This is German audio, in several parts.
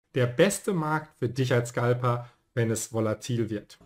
Der beste Markt für dich als Scalper, wenn es volatil wird.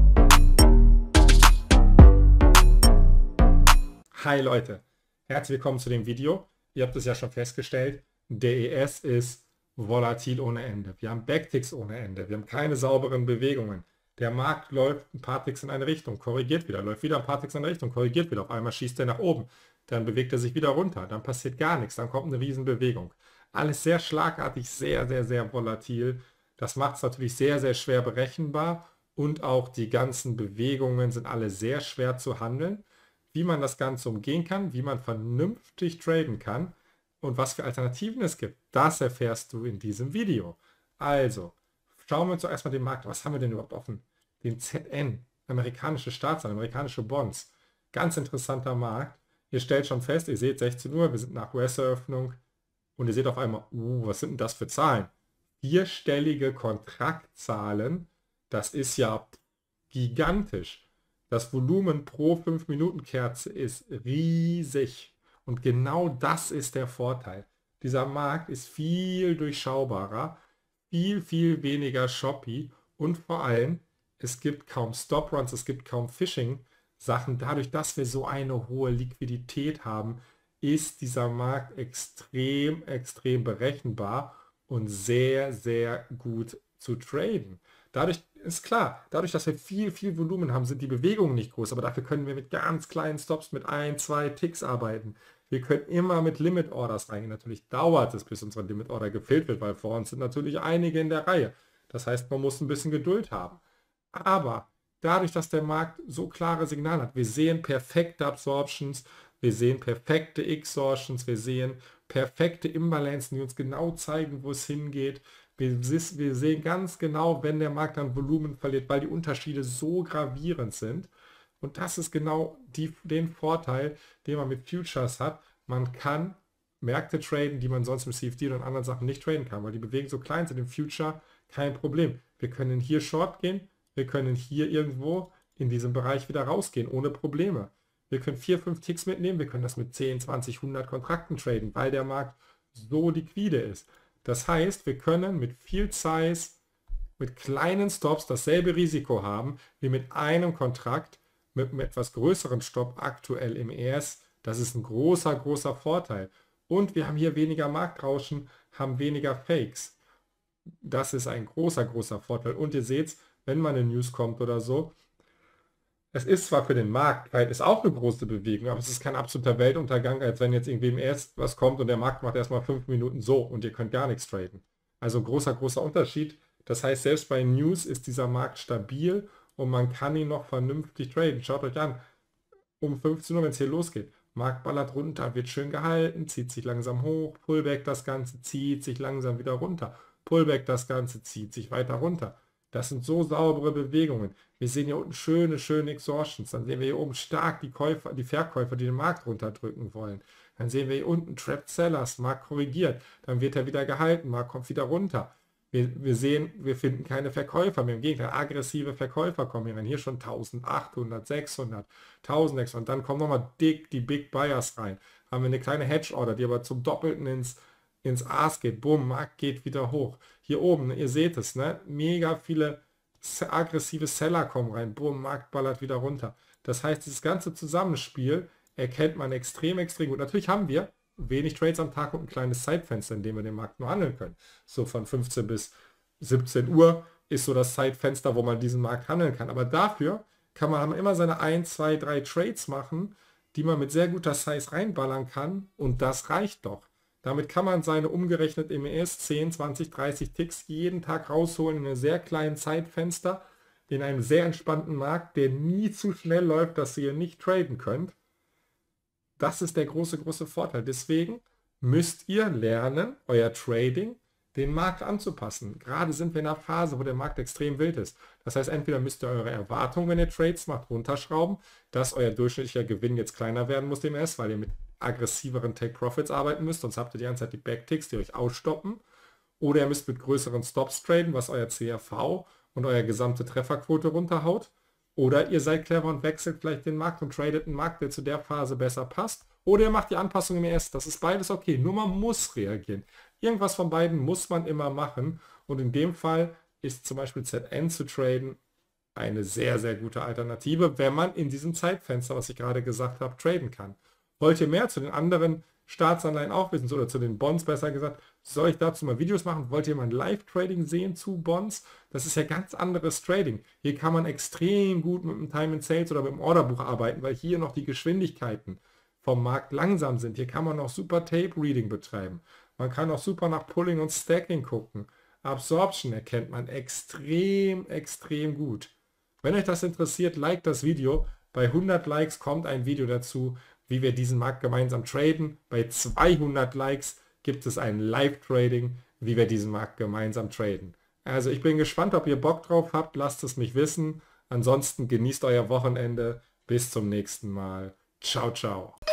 Hi Leute, herzlich willkommen zu dem Video. Ihr habt es ja schon festgestellt, der ES ist volatil ohne Ende. Wir haben Backticks ohne Ende, wir haben keine sauberen Bewegungen. Der Markt läuft ein paar Ticks in eine Richtung, korrigiert wieder, läuft wieder ein paar Ticks in eine Richtung, korrigiert wieder. Auf einmal schießt er nach oben, dann bewegt er sich wieder runter, dann passiert gar nichts, dann kommt eine Riesenbewegung. Alles sehr schlagartig, sehr volatil. Das macht es natürlich sehr schwer berechenbar und auch die ganzen Bewegungen sind alle sehr schwer zu handeln. Wie man das Ganze umgehen kann, wie man vernünftig traden kann und was für Alternativen es gibt, das erfährst du in diesem Video. Also, schauen wir uns doch erstmal den Markt an. Was haben wir denn überhaupt offen? Den ZN, amerikanische Staatsanleihen, amerikanische Bonds. Ganz interessanter Markt. Ihr stellt schon fest, ihr seht 16 Uhr, wir sind nach US-Eröffnung und ihr seht auf einmal, was sind denn das für Zahlen? Vierstellige Kontraktzahlen, das ist ja gigantisch. Das Volumen pro 5-Minuten-Kerze ist riesig. Und genau das ist der Vorteil. Dieser Markt ist viel durchschaubarer, viel weniger shoppy und vor allem, es gibt kaum Stop-Runs, es gibt kaum Phishing-Sachen. Dadurch, dass wir so eine hohe Liquidität haben, ist dieser Markt extrem berechenbar und sehr gut zu traden. Dadurch ist klar, dadurch, dass wir viel Volumen haben, sind die Bewegungen nicht groß, aber dafür können wir mit ganz kleinen Stops mit 1, 2 Ticks arbeiten. Wir können immer mit Limit Orders reingehen. Natürlich dauert es, bis unsere Limit Order gefüllt wird, weil vor uns sind natürlich einige in der Reihe. Das heißt, man muss ein bisschen Geduld haben. Aber dadurch, dass der Markt so klare Signale hat, wir sehen perfekte Absorptions, wir sehen perfekte Exhaustions, wir sehen perfekte Imbalancen, die uns genau zeigen, wo es hingeht. Wir sehen ganz genau, wenn der Markt dann Volumen verliert, weil die Unterschiede so gravierend sind. Und das ist genau den Vorteil, den man mit Futures hat. Man kann Märkte traden, die man sonst im CFD und anderen Sachen nicht traden kann, weil die Bewegungen so klein sind. Im Future kein Problem. Wir können hier Short gehen, wir können hier irgendwo in diesem Bereich wieder rausgehen, ohne Probleme. Wir können 4, 5 Ticks mitnehmen, wir können das mit 10, 20, 100 Kontrakten traden, weil der Markt so liquide ist. Das heißt, wir können mit viel Size, mit kleinen Stops dasselbe Risiko haben, wie mit einem Kontrakt, mit einem etwas größeren Stop aktuell im ES. Das ist ein großer Vorteil. Und wir haben hier weniger Marktrauschen, haben weniger Fakes. Das ist ein großer Vorteil. Und ihr seht, wenn mal eine News kommt oder so, es ist zwar für den Markt, ist auch eine große Bewegung, aber es ist kein absoluter Weltuntergang, als wenn jetzt irgendwie im ES was kommt und der Markt macht erstmal 5 Minuten so und ihr könnt gar nichts traden. Also ein großer Unterschied. Das heißt, selbst bei News ist dieser Markt stabil und man kann ihn noch vernünftig traden. Schaut euch an, um 15 Uhr, wenn es hier losgeht, Markt ballert runter, wird schön gehalten, zieht sich langsam hoch, Pullback das Ganze, zieht sich langsam wieder runter, Pullback das Ganze, zieht sich weiter runter. Das sind so saubere Bewegungen. Wir sehen hier unten schöne Exhaustions. Dann sehen wir hier oben stark die Verkäufer, die den Markt runterdrücken wollen. Dann sehen wir hier unten Trapped Sellers, Markt korrigiert. Dann wird er wieder gehalten, Markt kommt wieder runter. Wir sehen, wir finden keine Verkäufer mehr. Im Gegenteil, aggressive Verkäufer kommen hier rein. Hier schon 1800, 600, 1600. Dann kommen nochmal dick die Big Buyers rein. Haben wir eine kleine Hedge Order, die aber zum Doppelten ins Aas geht. Bumm, Markt geht wieder hoch. Hier oben, ihr seht es, ne? Mega viele aggressive Seller kommen rein. Bumm, Markt ballert wieder runter. Das heißt, dieses ganze Zusammenspiel erkennt man extrem gut. Natürlich haben wir wenig Trades am Tag und ein kleines Zeitfenster, in dem wir den Markt nur handeln können. So von 15 bis 17 Uhr ist so das Zeitfenster, wo man diesen Markt handeln kann. Aber dafür kann man immer seine 1, 2, 3 Trades machen, die man mit sehr guter Size reinballern kann und das reicht doch. Damit kann man seine umgerechnet im ES 10, 20, 30 Ticks jeden Tag rausholen in einem sehr kleinen Zeitfenster, in einem sehr entspannten Markt, der nie zu schnell läuft, dass ihr nicht traden könnt. Das ist der große Vorteil. Deswegen müsst ihr lernen, euer Trading den Markt anzupassen. Gerade sind wir in einer Phase, wo der Markt extrem wild ist. Das heißt, entweder müsst ihr eure Erwartungen, wenn ihr Trades macht, runterschrauben, dass euer durchschnittlicher Gewinn jetzt kleiner werden muss im ES, weil ihr mit aggressiveren Take-Profits arbeiten müsst, sonst habt ihr die ganze Zeit die Backticks, die euch ausstoppen. Oder ihr müsst mit größeren Stops traden, was euer CRV und euer gesamte Trefferquote runterhaut. Oder ihr seid clever und wechselt vielleicht den Markt und tradet einen Markt, der zu der Phase besser passt. Oder ihr macht die Anpassung im ES. Das ist beides okay. Nur man muss reagieren. Irgendwas von beiden muss man immer machen. Und in dem Fall ist zum Beispiel ZN zu traden eine sehr, sehr gute Alternative, wenn man in diesem Zeitfenster, was ich gerade gesagt habe, traden kann. Wollt ihr mehr zu den anderen Staatsanleihen auch wissen, oder zu den Bonds besser gesagt, soll ich dazu mal Videos machen? Wollt ihr mal ein Live-Trading sehen zu Bonds? Das ist ja ganz anderes Trading. Hier kann man extrem gut mit dem Time and Sales oder mit dem Orderbuch arbeiten, weil hier noch die Geschwindigkeiten vom Markt langsam sind. Hier kann man noch super Tape-Reading betreiben. Man kann auch super nach Pulling und Stacking gucken. Absorption erkennt man extrem, extrem gut. Wenn euch das interessiert, liked das Video. Bei 100 Likes kommt ein Video dazu, wie wir diesen Markt gemeinsam traden. Bei 200 Likes gibt es ein Live-Trading, wie wir diesen Markt gemeinsam traden. Also ich bin gespannt, ob ihr Bock drauf habt. Lasst es mich wissen. Ansonsten genießt euer Wochenende. Bis zum nächsten Mal. Ciao, ciao.